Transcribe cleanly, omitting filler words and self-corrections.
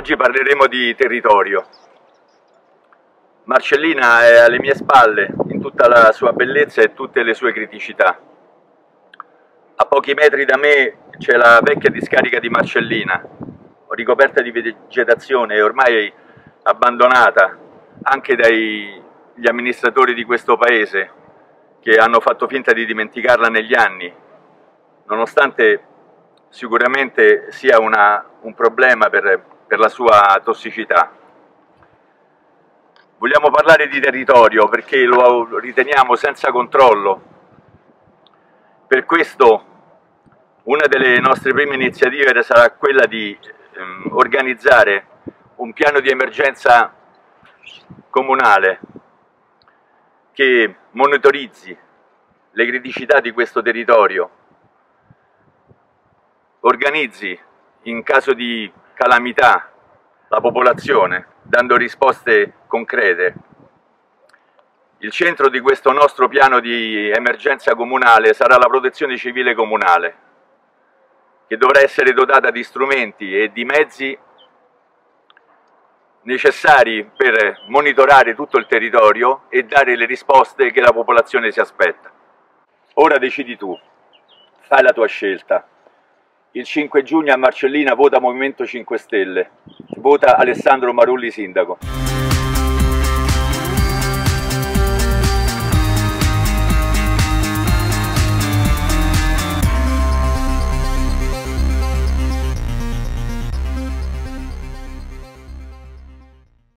Oggi parleremo di territorio. Marcellina è alle mie spalle in tutta la sua bellezza e tutte le sue criticità. A pochi metri da me c'è la vecchia discarica di Marcellina, ricoperta di vegetazione e ormai abbandonata anche dagli amministratori di questo paese, che hanno fatto finta di dimenticarla negli anni, nonostante sicuramente sia un problema per la sua tossicità. Vogliamo parlare di territorio perché lo riteniamo senza controllo. Per questo una delle nostre prime iniziative sarà quella di organizzare un piano di emergenza comunale che monitorizzi le criticità di questo territorio, organizzi in caso di calamità la popolazione, dando risposte concrete. Il centro di questo nostro piano di emergenza comunale sarà la Protezione Civile Comunale, che dovrà essere dotata di strumenti e di mezzi necessari per monitorare tutto il territorio e dare le risposte che la popolazione si aspetta. Ora decidi tu, fai la tua scelta. Il 5 giugno a Marcellina vota Movimento 5 Stelle, vota Alessandro Marulli sindaco.